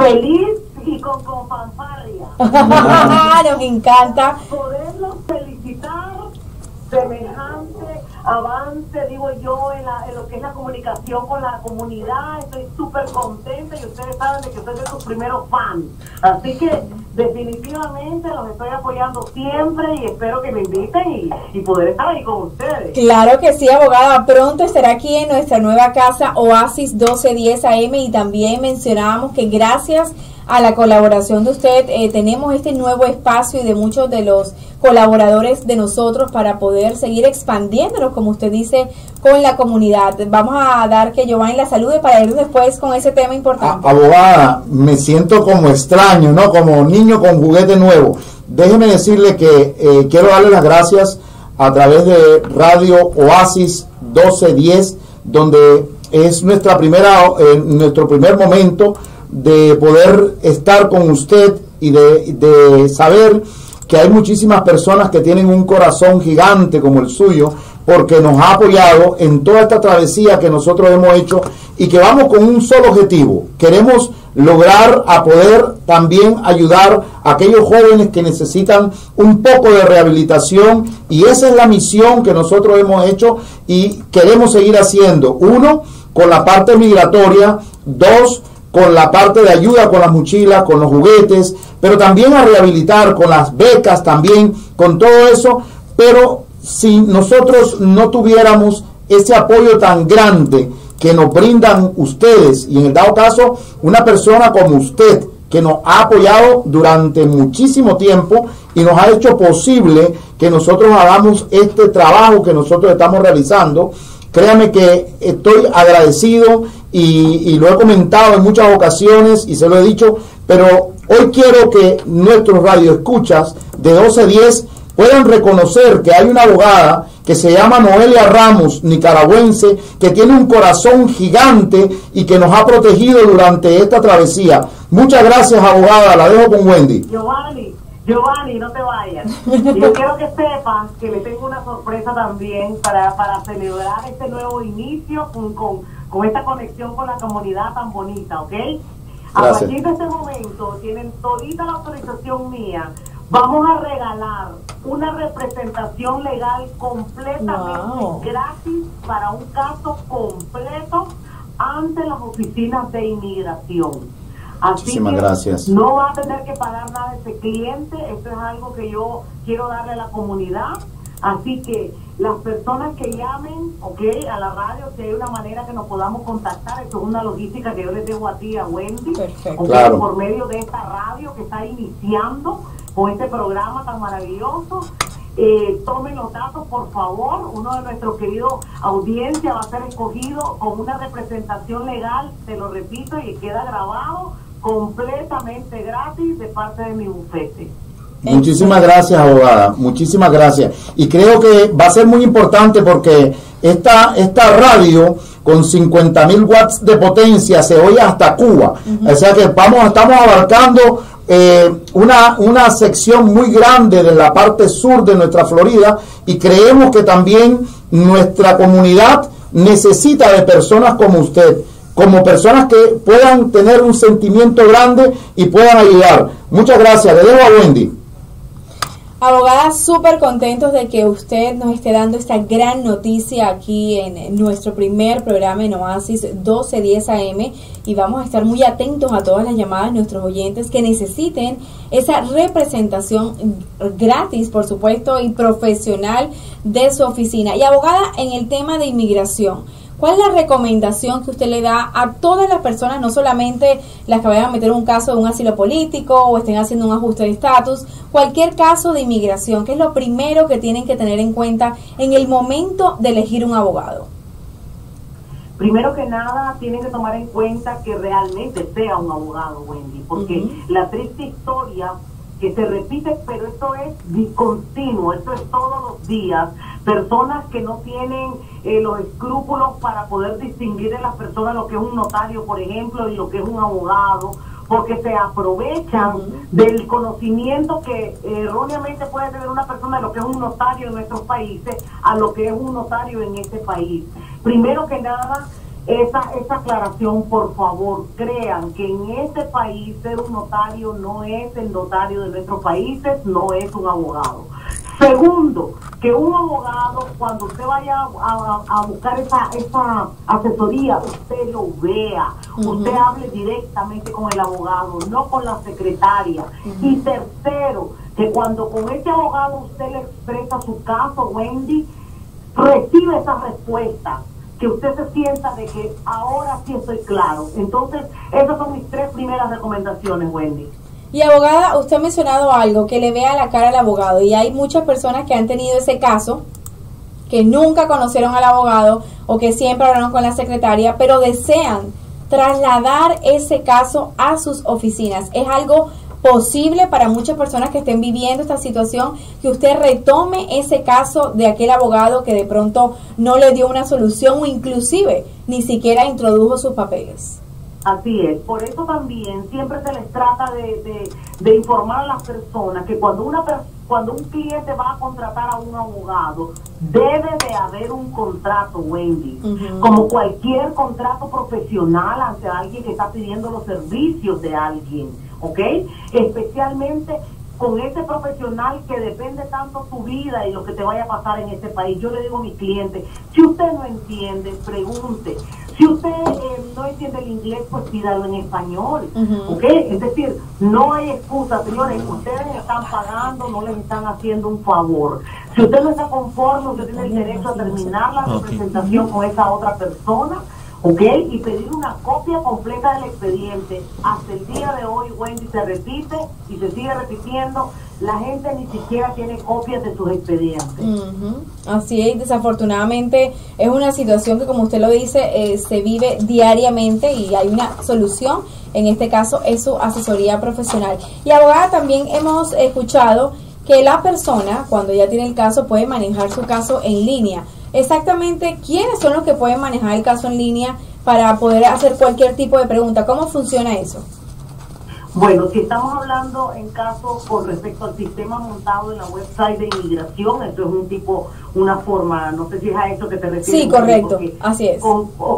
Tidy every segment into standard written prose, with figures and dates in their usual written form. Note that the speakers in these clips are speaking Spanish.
feliz y con fanfarria. Nos encanta Poderlos felicitar, semejante avance, digo yo, en lo que es la comunicación con la comunidad. Estoy súper contenta y ustedes saben de que soy de sus primeros fans. Así que definitivamente los estoy apoyando siempre y espero que me inviten y poder estar ahí con ustedes. Claro que sí, abogada. Pronto estará aquí en nuestra nueva casa Oasis 1210 AM, y también mencionábamos que gracias a la colaboración de usted tenemos este nuevo espacio y de muchos de los colaboradores de nosotros para poder seguir expandiéndonos, como usted dice, con la comunidad. Vamos a dar que Giovanni la salude para ir después con ese tema importante. Abogada, me siento como extraño, ¿no? Como niño con juguete nuevo. Déjeme decirle que quiero darle las gracias a través de Radio Oasis 1210, donde es nuestro primer momento de poder estar con usted y de saber que hay muchísimas personas que tienen un corazón gigante como el suyo, porque nos ha apoyado en toda esta travesía que nosotros hemos hecho y que vamos con un solo objetivo. Queremos lograr a poder también ayudar a aquellos jóvenes que necesitan un poco de rehabilitación, y esa es la misión que nosotros hemos hecho y queremos seguir haciendo. Uno, con la parte migratoria; dos, con la parte de ayuda con las mochilas, con los juguetes, pero también a rehabilitar con las becas, también con todo eso. Pero si nosotros no tuviéramos ese apoyo tan grande que nos brindan ustedes, y en el dado caso una persona como usted que nos ha apoyado durante muchísimo tiempo y nos ha hecho posible que nosotros hagamos este trabajo que nosotros estamos realizando, créame que estoy agradecido y lo he comentado en muchas ocasiones y se lo he dicho, pero hoy quiero que nuestros radioescuchas de 1210 puedan reconocer que hay una abogada que se llama Noelia Ramos, nicaragüense, que tiene un corazón gigante y que nos ha protegido durante esta travesía. Muchas gracias, abogada. La dejo con Wendy. Giovanni, no te vayas. Yo quiero que sepas que le tengo una sorpresa también para celebrar este nuevo inicio con esta conexión con la comunidad tan bonita, ¿ok? A partir de este momento tienen todita la autorización mía. Vamos a regalar una representación legal completamente gratis para un caso completo ante las oficinas de inmigración. Así muchísimas gracias. No va a tener que pagar nada ese cliente. Esto es algo que yo quiero darle a la comunidad. Así que las personas que llamen, a la radio, si hay una manera que nos podamos contactar, esto es una logística que yo les debo a ti, a Wendy, claro, por medio de esta radio que está iniciando con este programa tan maravilloso. Tomen los datos, por favor. Uno de nuestros queridos audiencia va a ser escogido con una representación legal, te lo repito, y queda grabado completamente gratis de parte de mi bufete. Muchísimas gracias, abogada, muchísimas gracias. Y creo que va a ser muy importante porque esta radio con 50,000 watts de potencia se oye hasta Cuba. O sea que estamos abarcando una sección muy grande de la parte sur de nuestra Florida, y creemos que también nuestra comunidad necesita de personas como usted, como personas que puedan tener un sentimiento grande y puedan ayudar. Muchas gracias. Le dejo a Wendy. Abogada, súper contentos de que usted nos esté dando esta gran noticia aquí en nuestro primer programa en Oasis 1210 AM, y vamos a estar muy atentos a todas las llamadas de nuestros oyentes que necesiten esa representación gratis, por supuesto, y profesional de su oficina. Y abogada, en el tema de inmigración, ¿cuál es la recomendación que usted le da a todas las personas, no solamente las que vayan a meter un caso de un asilo político o estén haciendo un ajuste de estatus, cualquier caso de inmigración? ¿Qué es lo primero que tienen que tener en cuenta en el momento de elegir un abogado? Primero que nada, tienen que tomar en cuenta que realmente sea un abogado, Wendy, porque la triste historia que se repite, pero esto es discontinuo, esto es todos los días, personas que no tienen los escrúpulos para poder distinguir en las personas lo que es un notario, por ejemplo, y lo que es un abogado, porque se aprovechan del conocimiento que erróneamente puede tener una persona de lo que es un notario en nuestros países a lo que es un notario en este país. Primero que nada, esa aclaración, por favor. Crean que en este país ser un notario no es el notario de nuestros países, no es un abogado. Segundo, que un abogado, cuando usted vaya a buscar esa asesoría, usted lo vea, usted hable directamente con el abogado, no con la secretaria. Y tercero, que cuando con ese abogado usted le expresa su caso, Wendy, recibe esa respuesta, que usted se sienta de que ahora sí estoy claro. Entonces, esas son mis 3 primeras recomendaciones, Wendy. Y abogada, usted ha mencionado algo, que le vea la cara al abogado, y hay muchas personas que han tenido ese caso, que nunca conocieron al abogado o que siempre hablaron con la secretaria, pero desean trasladar ese caso a sus oficinas. Es algo posible para muchas personas que estén viviendo esta situación, que usted retome ese caso de aquel abogado que de pronto no le dio una solución o inclusive ni siquiera introdujo sus papeles. Así es, por eso también siempre se les trata de informar a las personas que cuando un cliente va a contratar a un abogado, debe de haber un contrato, Wendy, como cualquier contrato profesional ante alguien que está pidiendo los servicios de alguien, ¿ok? Especialmente con ese profesional que depende tanto tu vida y lo que te vaya a pasar en este país. Yo le digo a mi cliente, si usted no entiende, pregunte. Si usted no entiende el inglés, pues pídalo en español, ¿ok? Es decir, no hay excusa, señores. Ustedes están pagando, no les están haciendo un favor. Si usted no está conforme, usted tiene el derecho a terminar la representación con esa otra persona, ¿ok? Y pedir una copia completa del expediente. Hasta el día de hoy, Wendy, se repite y se sigue repitiendo. La gente ni siquiera tiene copias de sus expedientes. Así es, desafortunadamente es una situación que, como usted lo dice, se vive diariamente y hay una solución. En este caso es su asesoría profesional. Y abogada, también hemos escuchado que la persona, cuando ya tiene el caso, puede manejar su caso en línea. Exactamente, ¿quiénes son los que pueden manejar el caso en línea para poder hacer cualquier tipo de pregunta? ¿Cómo funciona eso? Bueno, si estamos hablando en caso con respecto al sistema montado en la website de inmigración, esto es una forma, no sé si es a eso que te refieres. Sí, correcto, así es.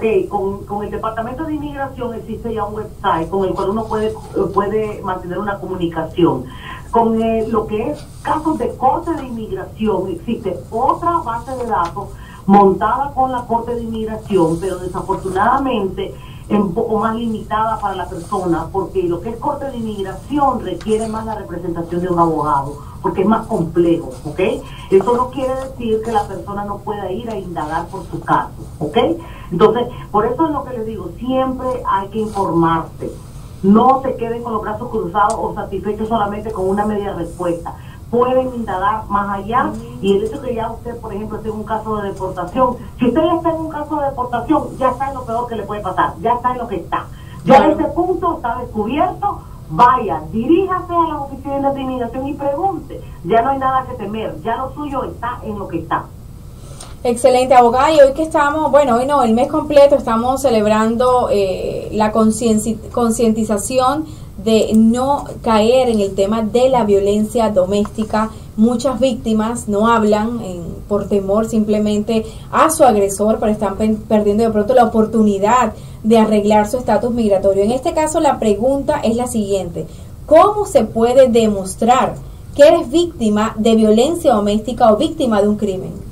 Con el Departamento de Inmigración existe ya un website con el cual uno puede mantener una comunicación. Con lo que es casos de Corte de Inmigración, existe otra base de datos montada con la Corte de Inmigración, pero desafortunadamente es un poco más limitada para la persona, porque lo que es Corte de Inmigración requiere más la representación de un abogado, porque es más complejo, ¿ok? Eso no quiere decir que la persona no pueda ir a indagar por su caso, ¿ok? Entonces, por eso es lo que les digo, siempre hay que informarse. No se queden con los brazos cruzados o satisfechos solamente con una media respuesta. Pueden indagar más allá, y el hecho que ya usted, por ejemplo, esté en un caso de deportación, si usted ya está en un caso de deportación, ya está en lo peor que le puede pasar, ya está en lo que está. Ya ese punto está descubierto, vaya, diríjase a las oficinas de inmigración y pregunte. Ya no hay nada que temer, ya lo suyo está en lo que está. Excelente, abogada. Y hoy que estamos, bueno, hoy no, el mes completo estamos celebrando la concientización de no caer en el tema de la violencia doméstica. Muchas víctimas no hablan por temor simplemente a su agresor, pero están perdiendo de pronto la oportunidad de arreglar su estatus migratorio. En este caso, la pregunta es la siguiente: ¿cómo se puede demostrar que eres víctima de violencia doméstica o víctima de un crimen?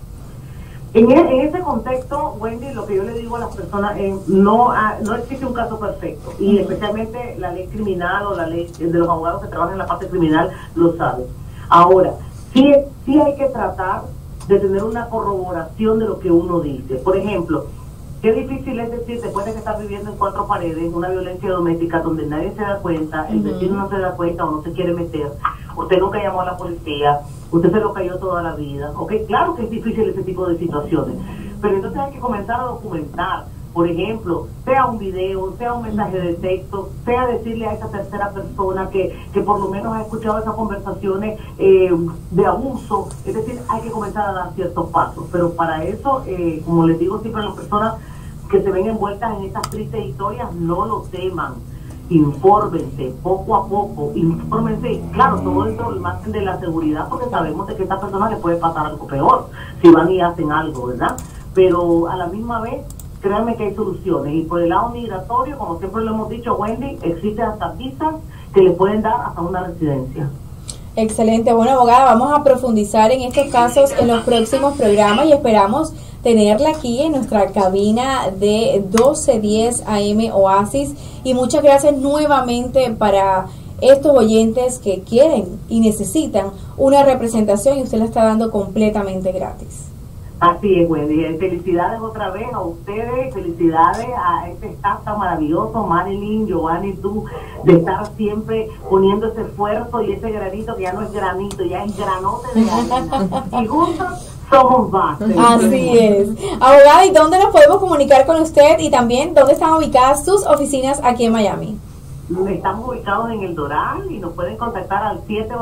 En ese contexto, Wendy, lo que yo le digo a las personas es no existe un caso perfecto, y especialmente la ley criminal o la ley de los abogados que trabajan en la parte criminal lo saben. Ahora, sí hay que tratar de tener una corroboración de lo que uno dice. Por ejemplo, qué difícil es decir, después de que estás viviendo en 4 paredes, una violencia doméstica donde nadie se da cuenta, el vecino no se da cuenta o no se quiere meter, usted nunca llamó a la policía, usted se lo cayó toda la vida, ¿ok? Claro que es difícil ese tipo de situaciones, pero entonces hay que comenzar a documentar. Por ejemplo, sea un video, sea un mensaje de texto, sea decirle a esa tercera persona que por lo menos ha escuchado esas conversaciones de abuso. Es decir, hay que comenzar a dar ciertos pasos, pero para eso, como les digo siempre a las personas que se ven envueltas en estas tristes historias, no lo teman. Infórmense poco a poco, infórmense, claro, todo dentro del margen de la seguridad, porque sabemos de que a esta persona le puede pasar algo peor si van y hacen algo, ¿verdad? Pero a la misma vez créanme que hay soluciones. Y por el lado migratorio, como siempre lo hemos dicho, Wendy, existen hasta visas que le pueden dar hasta una residencia. Excelente. Bueno, abogada, vamos a profundizar en estos casos en los próximos programas y esperamos tenerla aquí en nuestra cabina de 1210 AM Oasis. Y muchas gracias nuevamente para estos oyentes que quieren y necesitan una representación y usted la está dando completamente gratis. Así es, Wendy. Felicidades otra vez a ustedes, felicidades a este staff tan maravilloso, Marilyn, Giovanni, tú, de estar siempre poniendo ese esfuerzo y ese granito que ya no es granito, ya es granote de arena. Y juntos somos más. Así es. Abogada, ¿y dónde nos podemos comunicar con usted? Y también, ¿dónde están ubicadas sus oficinas aquí en Miami? Estamos ubicados en El Doral y nos pueden contactar al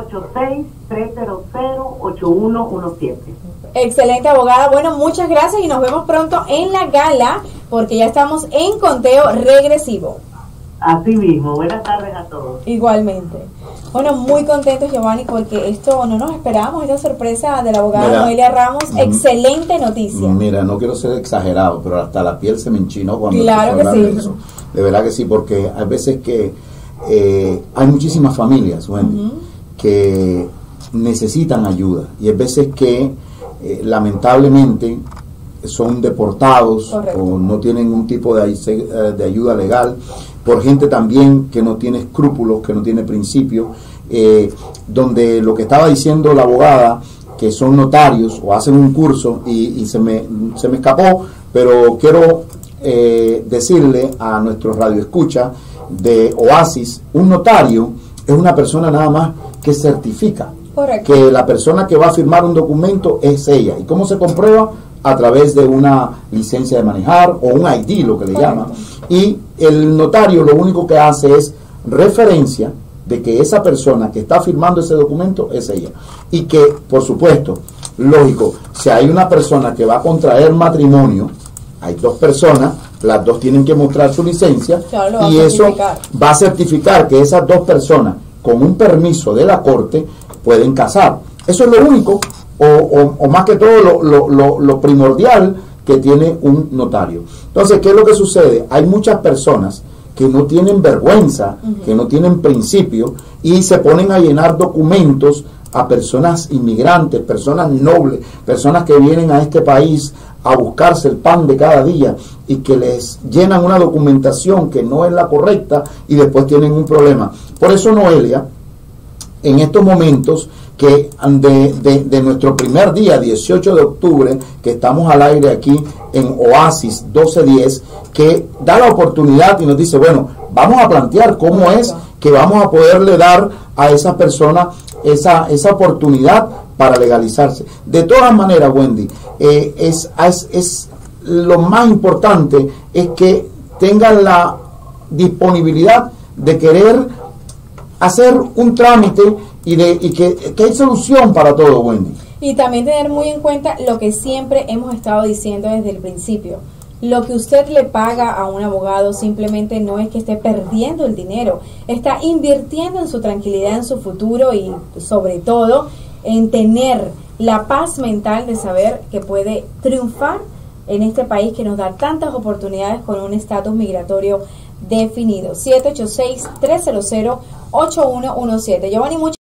786-300-8117. Excelente, abogada. Bueno, muchas gracias y nos vemos pronto en la gala porque ya estamos en conteo regresivo. Así mismo. Buenas tardes a todos. Igualmente. Bueno, muy contentos, Giovanni, porque esto no nos esperábamos, esta sorpresa de la abogada Noelia Ramos. Excelente noticia. Mira, no quiero ser exagerado, pero hasta la piel se me enchinó cuando claro que sí. de eso. De verdad que sí, porque hay veces que hay muchísimas familias, Wendy, que necesitan ayuda y hay veces que lamentablemente son deportados. Correcto. O no tienen un tipo de ayuda legal por gente también que no tiene escrúpulos, que no tiene principios, donde lo que estaba diciendo la abogada, que son notarios o hacen un curso y se me escapó, pero quiero decirle a nuestros radioescuchas de Oasis, un notario es una persona nada más que certifica. Correcto. Que la persona que va a firmar un documento es ella. ¿Y cómo se comprueba? A través de una licencia de manejar o un ID, lo que le llaman. Y el notario lo único que hace es referencia de que esa persona que está firmando ese documento es ella. Y que, por supuesto, lógico, si hay una persona que va a contraer matrimonio, hay dos personas, las dos tienen que mostrar su licencia, claro, y eso va a certificar que esas dos personas, con un permiso de la corte, pueden casar. Eso es lo único, o más que todo lo primordial que tiene un notario. Entonces, ¿qué es lo que sucede? Hay muchas personas que no tienen vergüenza, que no tienen principio, y se ponen a llenar documentos a personas inmigrantes, personas nobles, personas que vienen a este país a buscarse el pan de cada día y que les llenan una documentación que no es la correcta y después tienen un problema. Por eso, Noelia, en estos momentos que de nuestro primer día, 18 de octubre, que estamos al aire aquí en Oasis 1210, que da la oportunidad y nos dice, bueno, vamos a plantear cómo es que vamos a poderle dar a esa persona esa oportunidad para legalizarse. De todas maneras, Wendy, es lo más importante es que tengan la disponibilidad de querer hacer un trámite y que hay solución para todo, Wendy. Y también tener muy en cuenta lo que siempre hemos estado diciendo desde el principio. Lo que usted le paga a un abogado simplemente no es que esté perdiendo el dinero, está invirtiendo en su tranquilidad, en su futuro y sobre todo en tener la paz mental de saber que puede triunfar en este país que nos da tantas oportunidades con un estatus migratorio definido. 786-300-8117. Giovanni, muchas